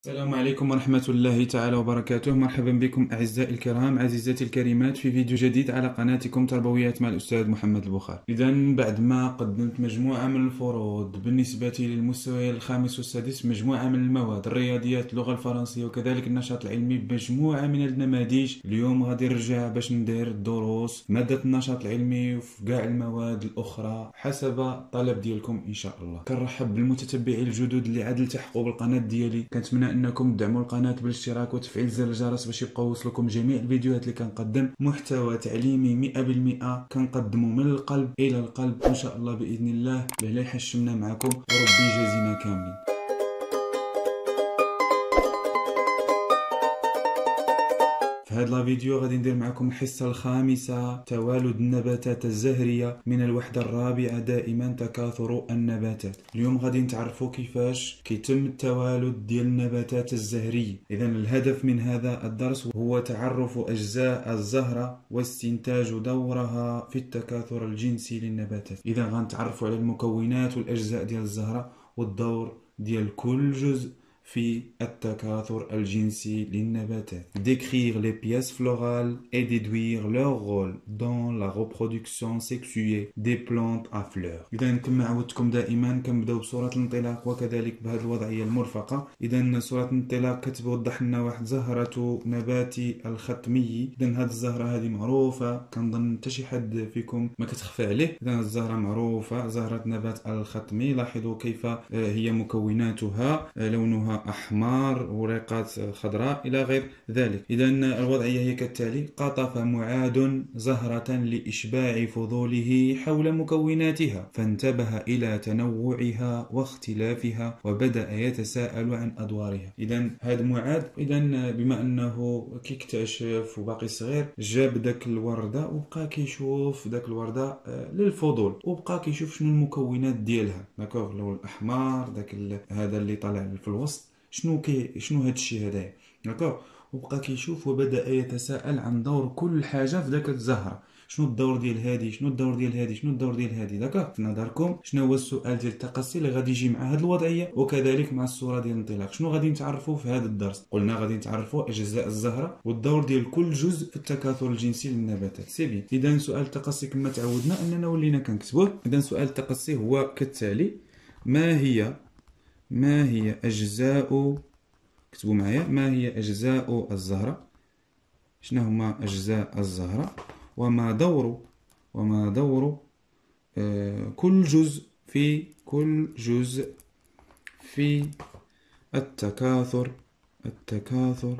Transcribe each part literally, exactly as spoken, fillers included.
السلام عليكم ورحمة الله تعالى وبركاته. مرحبا بكم أعزائي الكرام، عزيزاتي الكريمات، في فيديو جديد على قناتكم تربويات مع الأستاذ محمد البخاري. إذا بعد ما قدمت مجموعة من الفروض بالنسبة للمستوى الخامس والسادس، مجموعة من المواد الرياضيات، اللغة الفرنسية، وكذلك النشاط العلمي بمجموعة من النماذج، اليوم غادي نرجع باش ندير الدروس مادة النشاط العلمي وفي كاع المواد الأخرى حسب الطلب ديالكم إن شاء الله. كنرحب بالمتتبعين الجدد اللي عاد التحقوا بالقناة ديالي، كنتمنى انكم تدعموا القناه بالاشتراك وتفعيل زر الجرس باش يبقاو يوصلكم جميع الفيديوهات اللي كنقدم. محتوى تعليمي مئة بالمئة كنقدمه من القلب الى القلب ان شاء الله باذن الله. لا يحشمنا معكم وربي يجازينا كاملين. في هذا الفيديو غادي ندير معكم الحصه الخامسه، توالد النباتات الزهريه، من الوحده الرابعه دائما تكاثر النباتات. اليوم غادي نتعرفوا كيفاش كيتم التوالد ديال النباتات الزهريه. اذا الهدف من هذا الدرس هو تعرف اجزاء الزهره واستنتاج دورها في التكاثر الجنسي للنباتات. اذا غنتعرفوا على المكونات والاجزاء ديال الزهره والدور ديال كل جزء في التكاثر الجنسي للنباتات. Décrire les pièces florales et déduire leur rôle dans la reproduction sexuée des plantes à fleurs. إذا كما عودتكم دائما كنبداو بصورة الانطلاق وكذلك بهذه الوضعية المرفقة. إذا صورة الانطلاق كتوضح لنا واحد زهرة نبات الختمي. إذا هذه الزهرة هذه معروفة، كنظن حتى شي حد فيكم ما كتخفى عليه. إذا الزهرة معروفة، زهرة نبات الختمي. لاحظوا كيف هي مكوناتها، لونها أحمر، ورقات خضراء إلى غير ذلك. إذا الوضعية هي كالتالي: قطف معاد زهرة لإشباع فضوله حول مكوناتها، فانتبه إلى تنوعها واختلافها وبدأ يتساءل عن أدوارها. إذا هذا معاد، إذا بما أنه كيكتشف وباقي صغير، جاب داك الوردة وبقى كيشوف داك الوردة للفضول، وبقى كيشوف شنو المكونات ديالها. داكوغ، اللون الأحمر، داك هذا اللي طالع في الوسط، شنو كي شنو هاد الشيء هذايا. داكوغ، وبقى كيشوف وبدا يتساءل عن دور كل حاجه في داك الزهره. شنو الدور ديال هادي، شنو الدور ديال هادي، شنو الدور ديال هادي. داكوغ، في نظركم شنو هو السؤال ديال التقصي اللي غادي يجي مع هاد الوضعيه وكذلك مع الصوره ديال الانطلاق؟ شنو غادي نتعرفوا في هذا الدرس؟ قلنا غادي نتعرفوا اجزاء الزهره والدور ديال كل جزء في التكاثر الجنسي للنباتات. سي بيان. اذا سؤال التقصي كما تعودنا اننا ولينا كنكتبوه. اذا سؤال التقصي هو كالتالي: ما هي ما هي أجزاء، اكتبوا معايا، ما هي أجزاء الزهرة؟ شنو هما أجزاء الزهرة؟ وما دور وما دور آه كل جزء في كل جزء في التكاثر التكاثر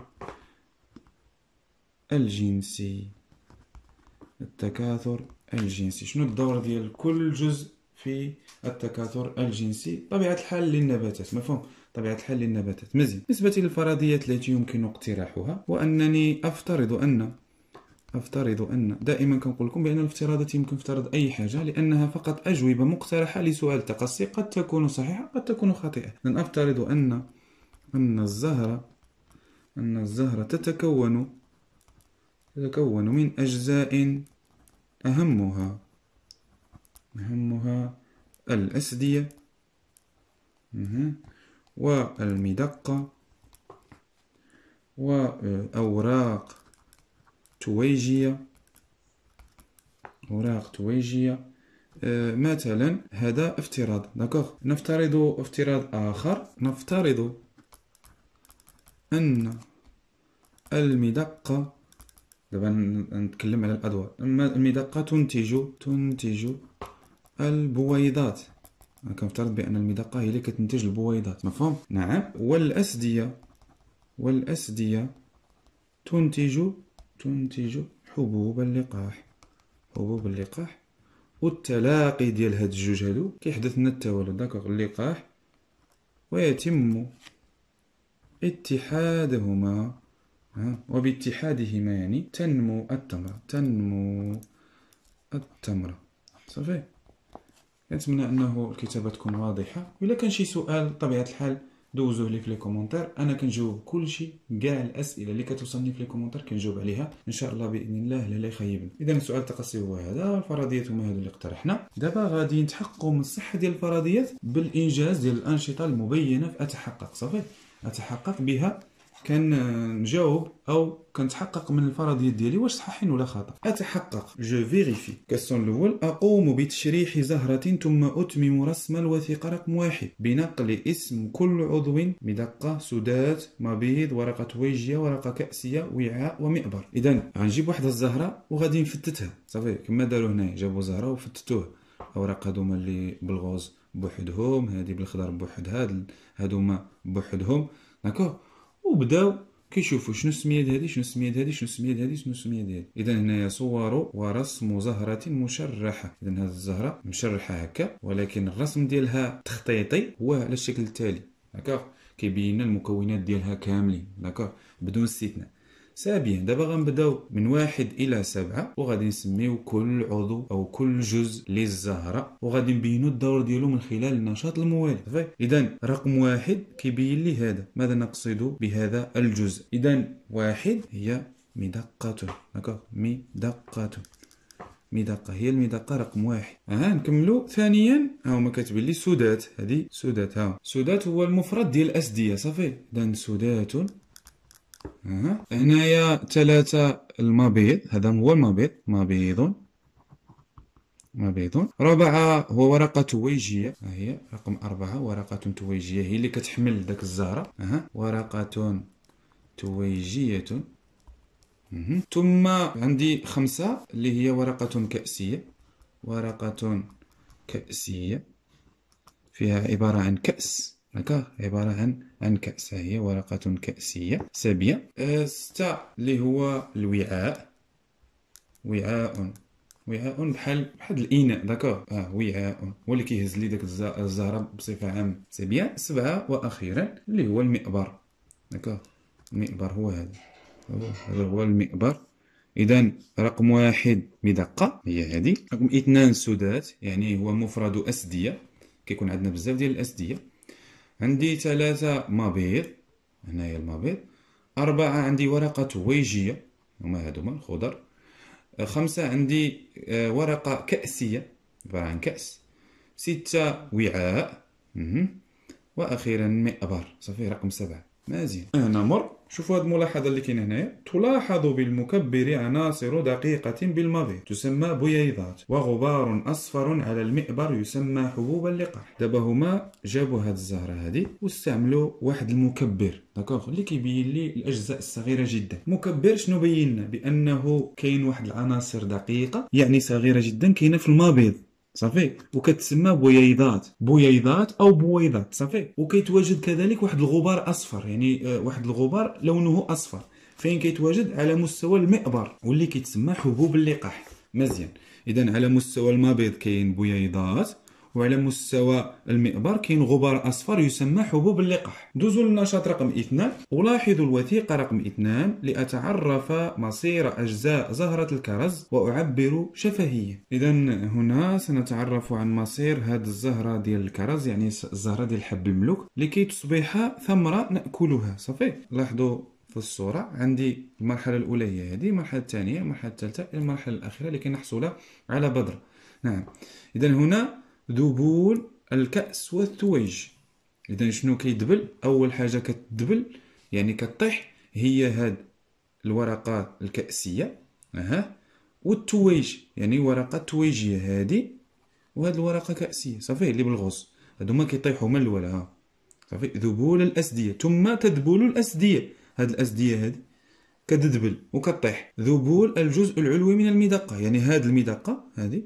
الجنسي التكاثر الجنسي. شنو الدور ديال كل جزء في التكاثر الجنسي؟ طبيعة الحال للنباتات، مفهوم؟ طبيعة الحال للنباتات. مزيان. بالنسبة للفرضيات التي يمكن اقتراحها، وأنني أفترض أن أفترض أن دائما كنقول لكم بأن الافتراضات يمكن افترض أي حاجة لأنها فقط أجوبة مقترحة لسؤال تقصي، قد تكون صحيحة قد تكون خاطئة. لأن أفترض أن أن الزهرة أن الزهرة تتكون تتكون من أجزاء أهمها أهمها الأسدية والمدقة وأوراق تويجية أوراق تويجية أه مثلا. هذا افتراض. داكوغ، نفترض افتراض آخر. نفترض أن المدقة، دابا نتكلم على الأدوار، المدقة تنتج تنتج البويضات. كنفترض بأن المدقة هي اللي كتنتج البويضات، مفهوم؟ نعم. والأسدية والأسدية تنتج تنتج حبوب اللقاح حبوب اللقاح والتلاقي ديال هاد الجوج هادو كيحدث لنا التوالد. داكوغ، اللقاح، ويتم اتحادهما، وباتحادهما يعني تنمو التمرة تنمو التمرة. صافي. كنتمنى انه الكتابه تكون واضحه. الا كان شي سؤال طبيعه الحال دوزوه لي في لي كومونتير، انا كنجاوب كلشي، كاع الاسئله اللي كتوصلني في لي كومونتير كنجاوب عليها ان شاء الله باذن الله لا يخيبني. اذا السؤال التقصي هو هذا، الفرضيات هما هادو اللي اقترحنا. دابا غادي نتحققوا من الصحه ديال الفرضيات بالانجاز ديال الانشطه المبينه في اتحقق. صافي. اتحقق بها كنجاوب او كنتحقق من الفرضيات ديالي واش صحيحين ولا خطا. اتحقق جو فيريفي. كاستون الاول: اقوم بتشريح زهرة ثم اتمم رسم الوثيقة رقم واحد بنقل اسم كل عضو: مدقة، سدات، مبيض، ورقة ويجية، ورقة كأسية، وعاء، ومئبر. اذا غنجيب واحد الزهرة وغادي نفتتها صافي كما داروا هنايا، جابوا زهرة وفتتوه. اوراق هذوما اللي بالغوز بوحدهم، هذه بالخضر بوحدها، هذوما بوحدهم داكوغ، وبداو كيشوفوا شنو السميه هذه، شنو السميه هذه، شنو السميه هذه، شنو السميه هذه. اذا هنايا صور ورسم زهره مشرحه. اذا هذه الزهره مشرحه هكا، ولكن الرسم ديالها تخطيطي هو على الشكل التالي داكوغ، كيبين المكونات ديالها كاملين داكوغ بدون استثناء. سابيا دابا غنبداو من واحد الى سبعة، وغادي نسميو كل عضو او كل جزء للزهره، وغادي نبينو الدور ديالو من خلال النشاط الموالي. اذا رقم واحد كيبين لي هذا، ماذا نقصد بهذا الجزء؟ اذا واحد هي مدقة داكوغ، مدقة مدقة هي المدقة رقم واحد. ها نكملو. ثانيا ها هما كاتبين لي سدات، هذه سدات، ها سدات هو المفرد ديال الاسدية صافي. اذا سدات. أه. هنايا ثلاثة المبيض، هذا هو المبيض، مبيض مبيض. رابعة هو ورقة تويجية، ها هي رقم أربعة، ورقة تويجية هي اللي كتحمل داك الزهرة. أه. ورقة تويجية. أه. ثم عندي خمسة اللي هي ورقة كأسية، ورقة كأسية فيها عبارة عن كأس هكا، عبارة عن عن كأس، هي ورقة كأسية سابية. أه ستة اللي هو الوعاء، وعاء وعاء بحال بحال الإناء داكوغ، اه وعاء هو اللي كيهز لي داك الزهرة بصفة عامة سابية. سبعة وأخيرا اللي هو المئبر داكوغ، المئبر هو هذا، هذا هو المئبر. إذا رقم واحد مدقة هي هذه، رقم اثنان سدات يعني هو مفرد أسدية، كيكون عندنا بزاف ديال الأسدية. عندي ثلاثة مبيض، هنايا المبيض. أربعة عندي ورقة ويجية، هما هادوما الخضر. خمسة عندي ورقة كأسية عبارة عن كأس. ستة وعاء، وأخيرا مئبر صافي رقم سبعة. مزيان. هنا مر شوفوا هاد الملاحظة اللي كاينة هنايا: تلاحظ بالمكبر عناصر دقيقة بالمبيض تسمى بييضات، وغبار أصفر على المئبر يسمى حبوب اللقاح. دابا هما جابوا هاد الزهرة هادي واستعملوا واحد المكبر داكوغ اللي كيبين لي الأجزاء الصغيرة جدا. مكبر شنو بينا؟ بأنه كاين واحد العناصر دقيقة يعني صغيرة جدا كاينة في المبيض صافي، وكتسمى بويضات، بويضات او بويضات صافي. وكيتواجد كذلك واحد الغبار اصفر، يعني واحد الغبار لونه اصفر، فين كيتواجد على مستوى المئبر واللي كيتسمى حبوب اللقاح. مزيان. اذا على مستوى المبيض كاين بويضات، وعلى مستوى المئبر كاين غبار اصفر يسمى حبوب اللقاح. دوزو للنشاط رقم اثنان. الاحظ الوثيقه رقم اثنان لاتعرف مصير اجزاء زهره الكرز واعبر شفهيا. اذا هنا سنتعرف عن مصير هذه الزهره ديال الكرز، يعني الزهره ديال حب الملوك، لكي تصبح ثمره ناكلها صافي. لاحظوا في الصورة عندي المرحلة الأولى هي هذه، المرحلة الثانية، المرحلة الثالثة، المرحلة الأخيرة لكي نحصل على بذرة. نعم. إذا هنا ذبول الكأس والثويج. إذا شنو كيدبل؟ أول حاجة كتدبل يعني كطيح هي هاد الورقات الكأسية، أها، والتويج يعني ورقة تويجية هادي، وهاد الورقة كأسية صافي اللي بالغص، هادوما كيطيحوا من الأولى ها صافي. ذبول الأسدية، ثم تذبل الأسدية، هاد الأسدية هادي كتدبل وكطيح. ذبول الجزء العلوي من المدقة، يعني هاد المدقة هادي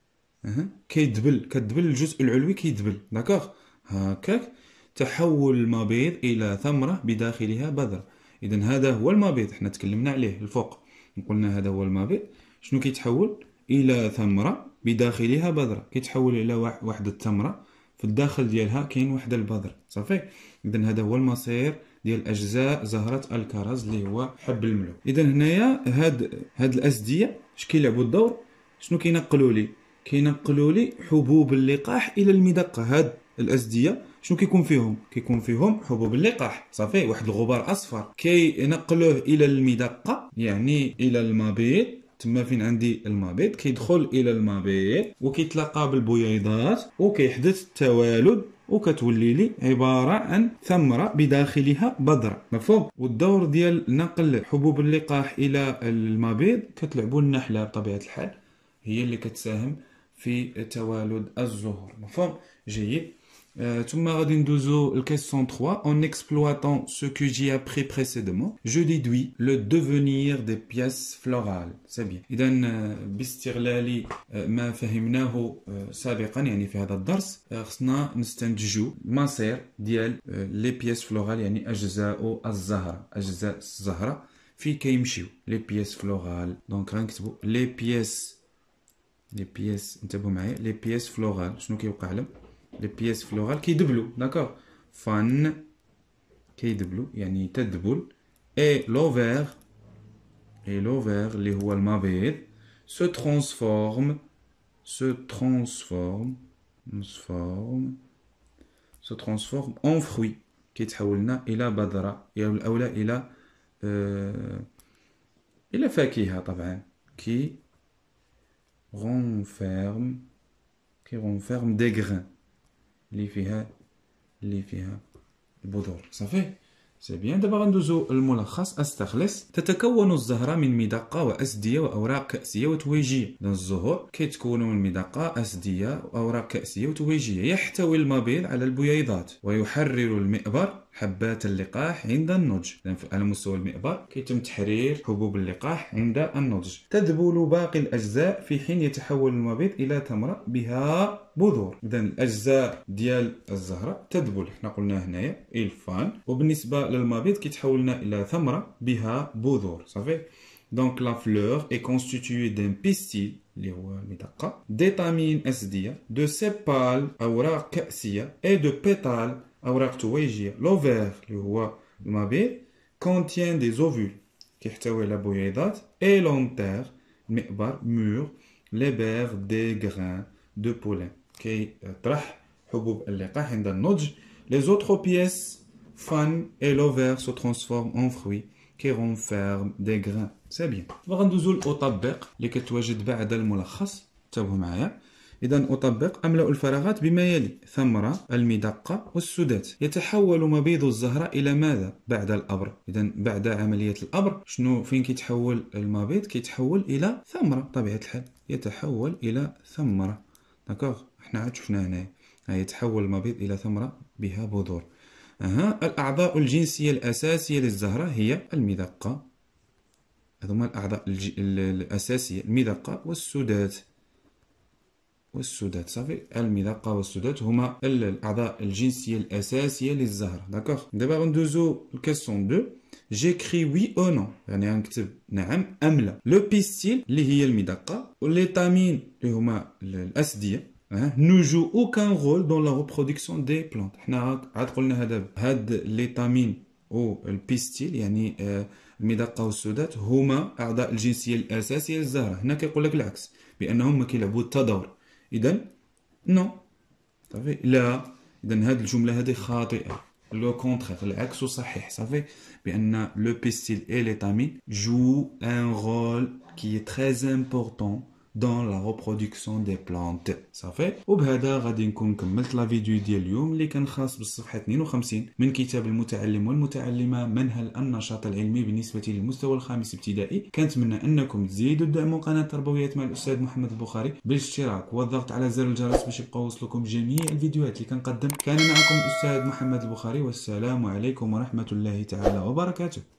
أه. كيدبل، كتدبل الجزء العلوي كيدبل داكوغ هكاك. تحول المبيض الى ثمره بداخلها بذره. اذا هذا هو المبيض، حنا تكلمنا عليه الفوق، قلنا هذا هو المبيض. شنو كيتحول؟ الى ثمره بداخلها بذره، كيتحول الى واحد التمره في الداخل ديالها كاين واحد البذر صافي. اذا هذا هو المصير ديال اجزاء زهره الكرز اللي هو حب الملوك. اذا هنايا هاد هاد الاسديه اش كيلعبوا الدور؟ شنو كينقلوا لي؟ كينقلوا لي حبوب اللقاح الى المدقه. هاد الاسديه شنو كيكون فيهم؟ كيكون فيهم حبوب اللقاح صافي، واحد الغبار اصفر كينقلوه الى المدقه يعني الى المبيض. تما فين عندي المبيض كيدخل الى المبيض وكيتلاقى بالبويضات وكيحدث توالد وكتولي لي عباره عن ثمره بداخلها بذره، مفهوم؟ والدور ديال نقل حبوب اللقاح الى المبيض كتلعبوا لنا حنا بطبيعه الحال، هي اللي كتساهم في توالد الزهور، مفهوم؟ جيد. Euh, ثم غادي ندوزو الكيسيون ثلاثة. En exploitant ce que j'ai appris précédemment, je déduis le devenir des pièces florales. C'est bien. إذا باستغلال ما فهمناه سابقا يعني في هذا الدرس خصنا نستنتجو مصير ديال لي بيس فلورال يعني أجزاء الزهرة، أجزاء الزهرة في كيمشيو لي بيس فلورال. دونك غنكتبو لي بيس لي بيس انتبهوا معايا لي بيس فلورال. شنو كيوقع لهم؟ لي بيس فلورال كيدبلو، داكوغ، فان كيدبلو يعني تدبل. اي لوفير اي لوفير اللي هو المبيض سو ترانسفورم سو ترانسفورم ترانسفورم سو ترانسفورم اون فروي، كيتحول لنا الى بذره او الاولى الى آه الى فاكهه طبعا. كي رونفيرم كي رونفيرم دي غران اللي فيها اللي فيها البذور. صافي سي بيان. دابا غندوزو الملخص. استخلص. تتكون الزهرة من مدقة وأسدية وأوراق كأسية وتويجية. إذن الزهور كيتكونوا من مدقة، أسدية وأوراق كأسية وتويجية. يحتوي المبيض على البويضات ويحرر المئبر حبات اللقاح عند النضج. إذن على مستوى المئبر كيتم تحرير حبوب اللقاح عند النضج. تذبل باقي الأجزاء في حين يتحول المبيض إلى ثمرة بها بذور. إذن الأجزاء ديال الزهرة تذبل، حنا قلنا هنايا الفان، وبالنسبة للمبيض كيتحول لنا إلى ثمرة بها بذور. صافي. دونك لا فلور اي كونستيتيوي دان بيستيل اللي هو المدقة، ديتامين أسدية، دو سيبال أوراق كأسية، اي دو بيتال أوراق تويجية. لوفير اللي هو المبيض كونتيان دي زوفول كيحتوي على بويضات، اي لونتير المئبر مور ليبير دي غران دو بولين كيطرح حبوب اللقاح عند النضج. Les autres pièces, fan et l'ovaire se transforment en fruits qui renferment des grains. C'est bien. وغندوزو لأطبق اللي كتواجد بعد الملخص. انتبهوا معايا. إذا أطبق. أملأ الفراغات بما يلي: ثمرة، المدقة والسدات. يتحول مبيض الزهرة إلى ماذا بعد الأبر؟ إذا بعد عملية الأبر شنو فين كيتحول المبيض؟ كيتحول إلى ثمرة طبيعة الحال، يتحول إلى ثمرة. داكوغ، حنا عاد شفنا هنايا يتحول المبيض إلى ثمرة بها بذور. أها. الأعضاء الجنسية الأساسية للزهرة هي المدقة، هذوما الأعضاء الج... الأساسية، المدقة والسدات والسدات. صافي. المدقة والسدات هما الأعضاء الجنسية الأساسية للزهرة. داكوغ. دابا غندوزو الكيسيون اثنين. جيكري وي او نو، يعني غنكتب نعم أم لا. لو بيستيل اللي هي المدقة، والليتامين اللي هما الأسدية ne joue aucun rôle dans la reproduction des plantes. حنا عاد قلنا هذا هاد الليتامين او البيستيل يعني المدقة والسدات هما أعضاء الجنسية الأساسية للزهرة. هنا كيقول لك العكس، بأنهم ما كيلعبوا التدور. إذا نو. صافي. لا. إذا هاد الجملة هذه خاطئة. لو كونترير، العكس صحيح. صافي. بأن لو بيستيل et l'étamine jouent un rôle qui est très important dans la reproduction des plantes. صافي. وبهذا غادي نكون كملت لا فيديو ديال اليوم اللي كان خاص بالصفحه اثنين وخمسين من كتاب المتعلم والمتعلمه منهل النشاط العلمي بالنسبه للمستوى الخامس ابتدائي. كنتمنى انكم تزيدوا تدعموا قناه تربويات مع الاستاذ محمد البخاري بالاشتراك والضغط على زر الجرس باش يبقاو يوصلكم جميع الفيديوهات اللي كنقدم. كان معكم الاستاذ محمد البخاري، والسلام عليكم ورحمه الله تعالى وبركاته.